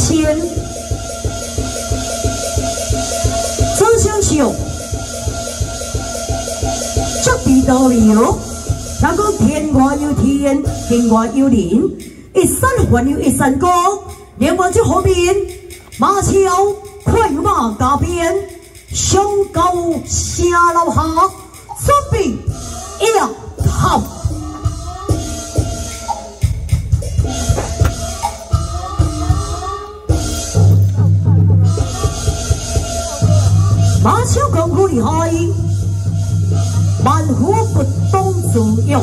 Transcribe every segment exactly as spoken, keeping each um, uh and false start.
前，这相秀，这地道流，人讲天外有天，人外有人，一山还有一山高，另外这后面马超快马加鞭，上高下楼下，准备要好。 马超功夫厉害，万夫不懂自用。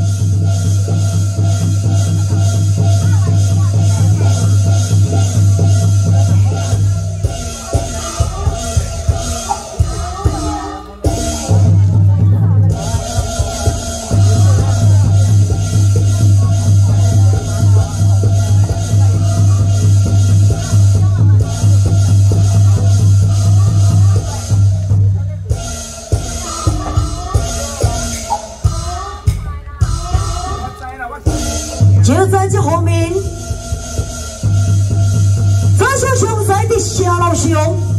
就在这后面，这小熊在的夏老兄，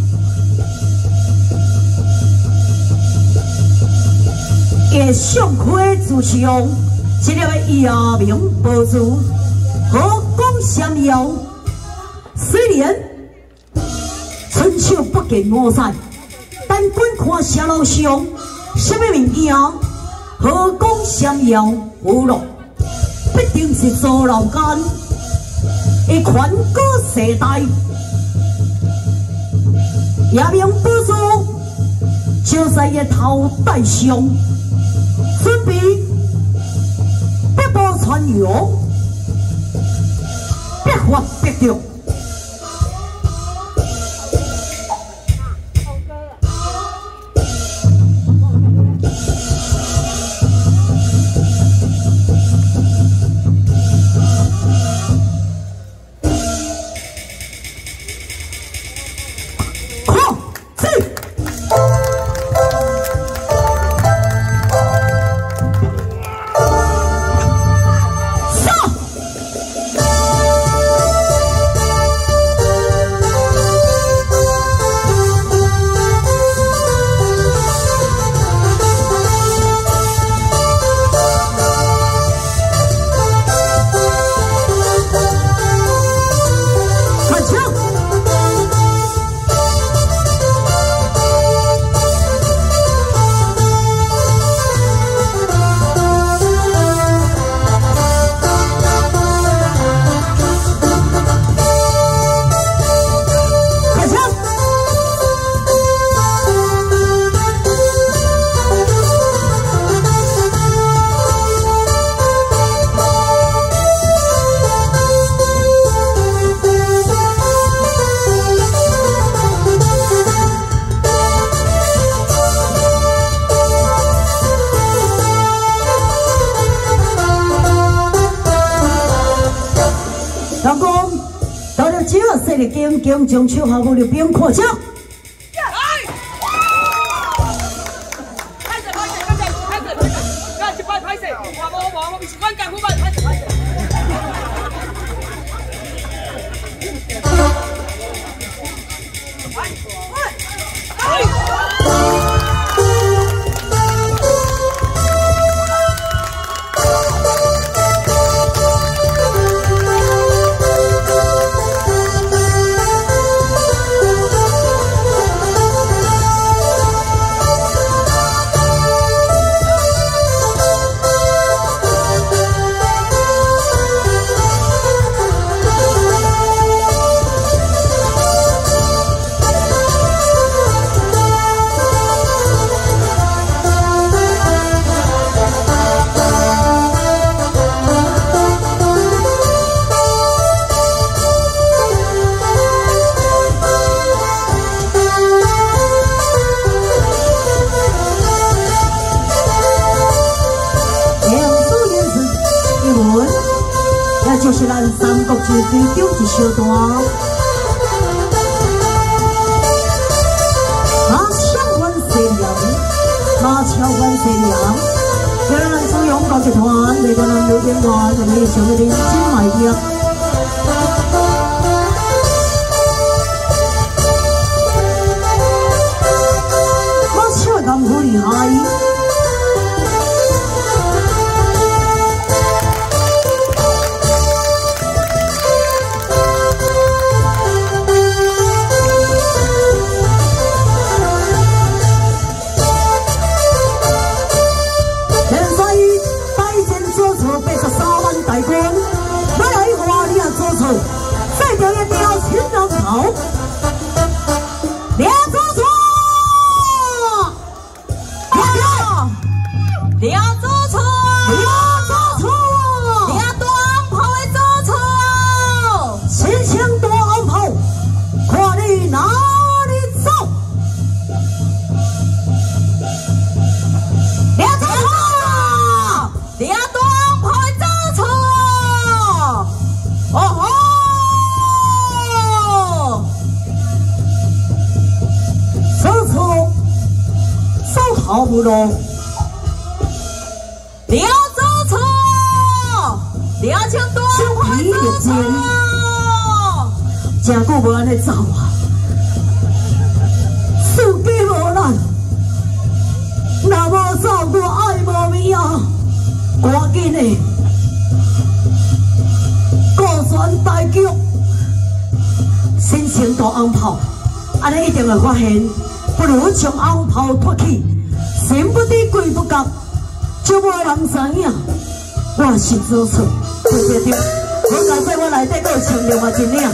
也上魁自雄，这两位亚明博主和公相邀，虽然春秋不见我赛，但观看夏老兄什么物件，和公相邀无落。 必定是做老干，会宽歌世代，也名不说，就在一头戴上，准备必报传扬，必发必中。 老公，到了这个世的经经将手下武力兵扩张。拍摄拍摄拍摄拍摄拍摄，赶紧拍拍摄，我我我我是关键伙伴，拍摄拍摄。就是咱三国志其中一小段，马超万岁娘，马超万岁娘，今日咱所勇敢集团来到咱六点半，咱们上面的金麦店， 无路，你要走错，你要请多快走错，真久无安尼走啊，司机无咱，若无走我爱无味啊，赶紧的，顾全大局，先前大红炮，安尼一定会发现。 不如将红袍脱去，神不知鬼不觉，就无人知影我是做错，对对对，我家说我内底阁有穿另外一领，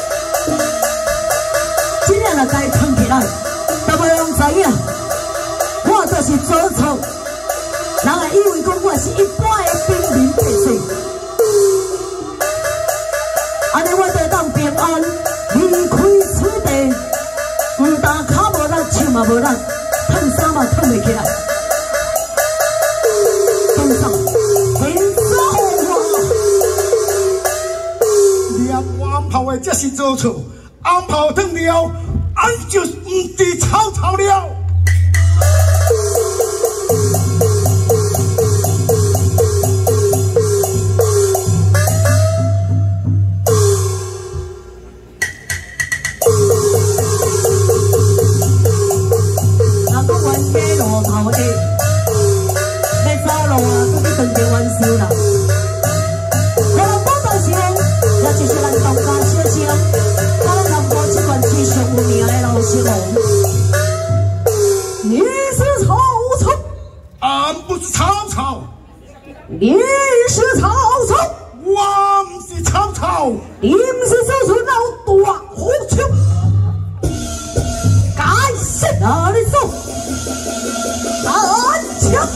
这领若该藏起来，都无人知影，我就是做错，人会以为讲我是一般的平民百姓，安尼我就当平安离开此地，唔但脚。 手嘛无力，烫衫嘛烫袂起来，烫衫，天扫我！ 连红炮的这是做错，红炮烫了，俺就唔知草草了。 你是曹操， 俺不是曹操。 你是曹操， 我唔是曹操。 你唔是曹操老大虎丘，该死哪里走？安枪！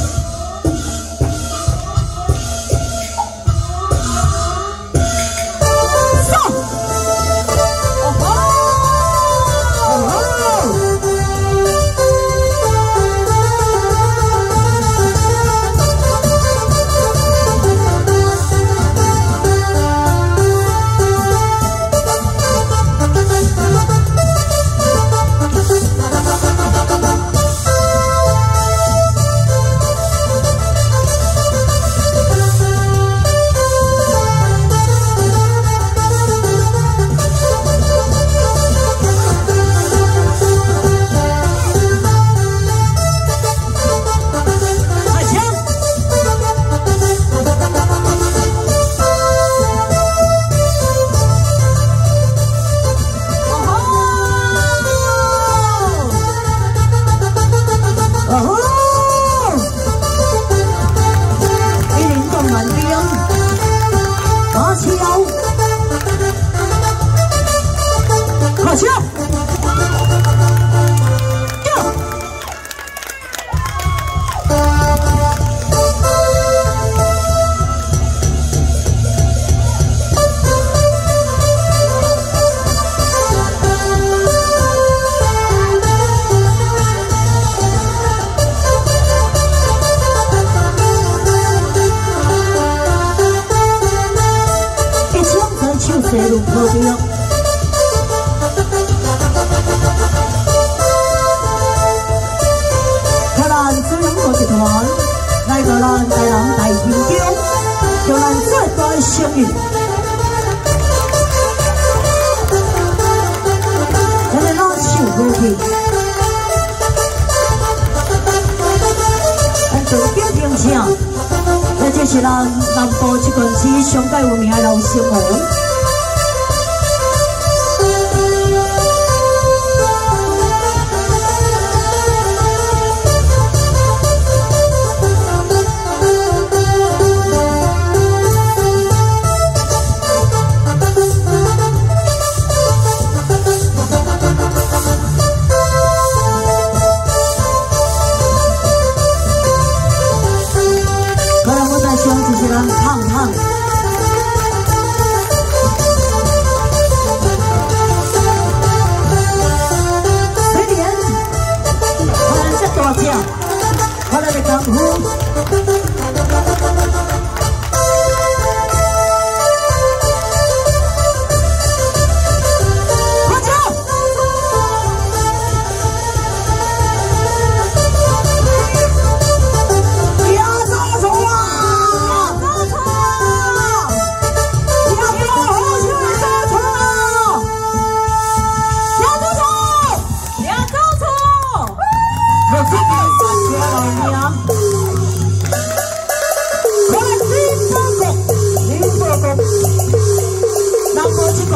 来到咱台南大天宫，叫咱最大的声誉。咱来拿手鼓去，咱做表听声，这就是咱南部这县市上界有名的老生王。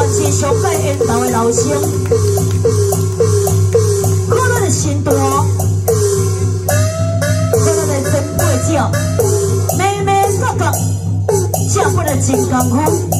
是上界缘投的老生，可咱的身大，可咱的真八角，妹妹角角，这不能真艰苦。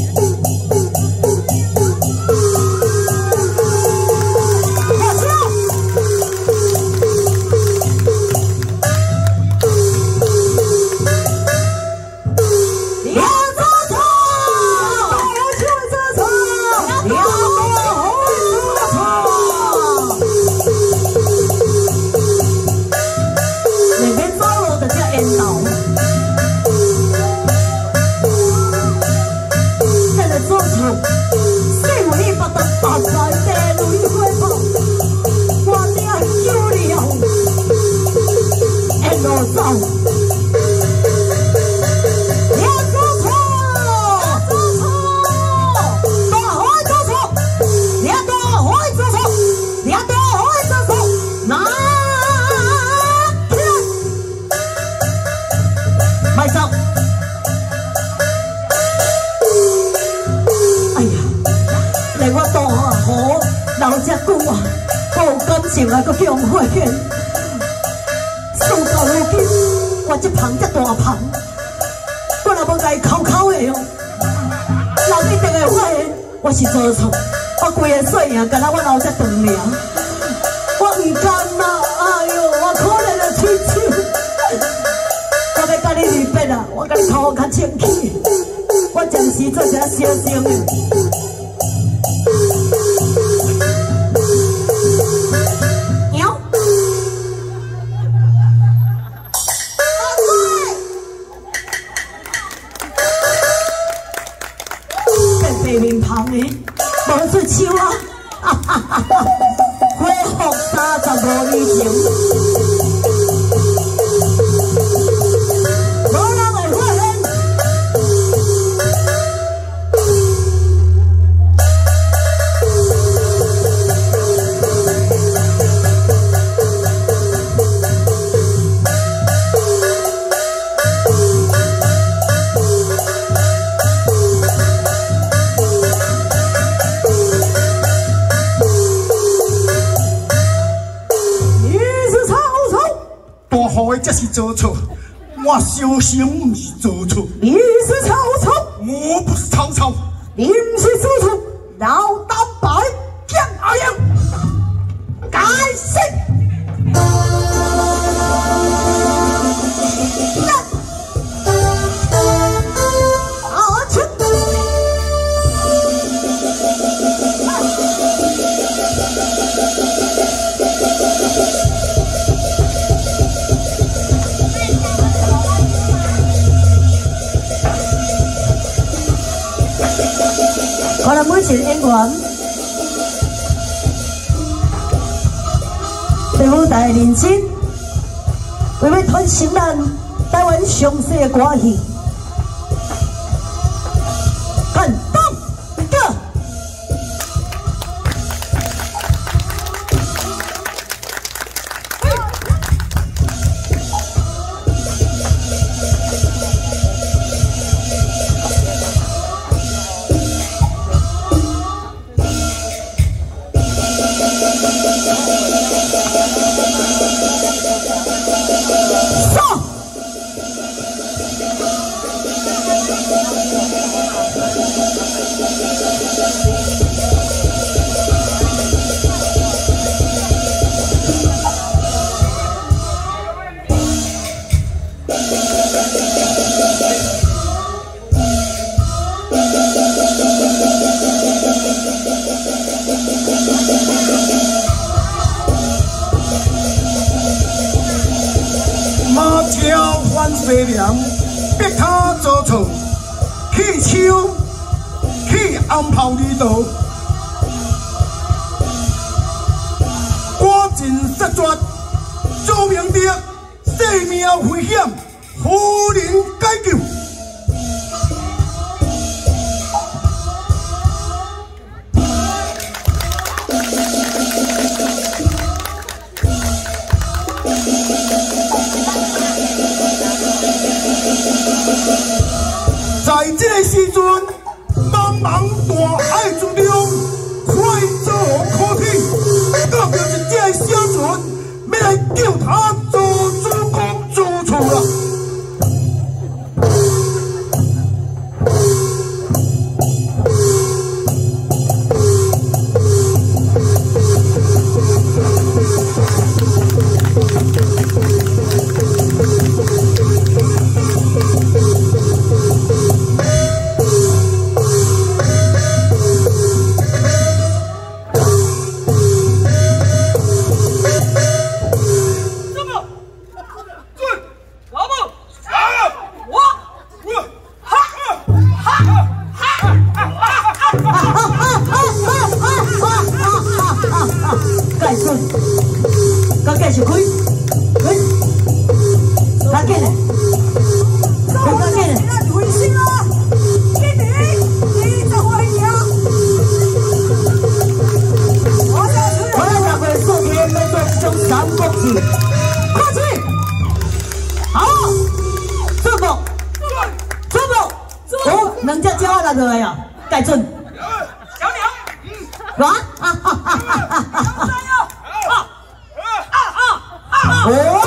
来个叫我花见，数到如今，我这胖这大胖，我若要甲伊口口的哦，老弟定会发现我是做错，我规个岁啊，干那我留这长命，我唔甘啦，哎呦，我可怜的嘴手，我要甲你离别啦，我甲你头较清气，我暂时做一下小生的。 面庞的，无出手啊！哈哈哈哈！恢复三十五年前，无人会发现。 这是做错，我小生不是做错。 你是曹操， 我不是曹操。 你不是曹操，老大白将阿阳，改姓。阿青。 我哋每一个演员，对舞台认真，为要传承咱台湾上世的歌戏，看动个。 马超反西凉，逼他做错，去抢，去安炮里头，我尽杀绝，做明的生命危险，何人解救？ 在这个时阵，茫茫大海之中。 继续开，开，拉紧嘞，拉紧嘞。回心啊！一年你就会赢。我来十岁数天要做一种三国志，快去！好，做梦，做梦，哦，两只鸟来落来啊，盖准。小鸟，啊哈哈哈哈哈哈！啊啊啊啊！哦。